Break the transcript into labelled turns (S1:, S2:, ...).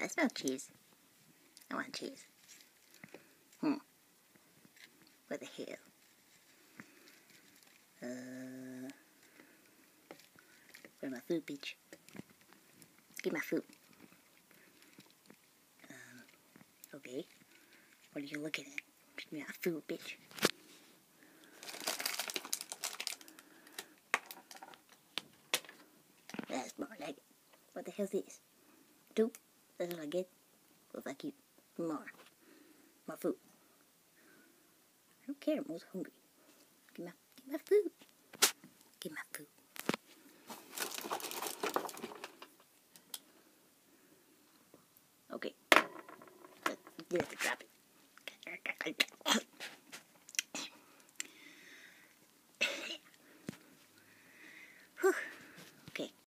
S1: smell cheese. I want cheese. What the hell? Where's my food, bitch? Give my food. Okay. What are you looking at? Give me my food, bitch. That's more like it. What the hell's this? 2? That's what I get? What if I keep more? My food. I don't care, I'm almost hungry. Give my food. Give my food. Okay. You have to drop it. Whew. Okay.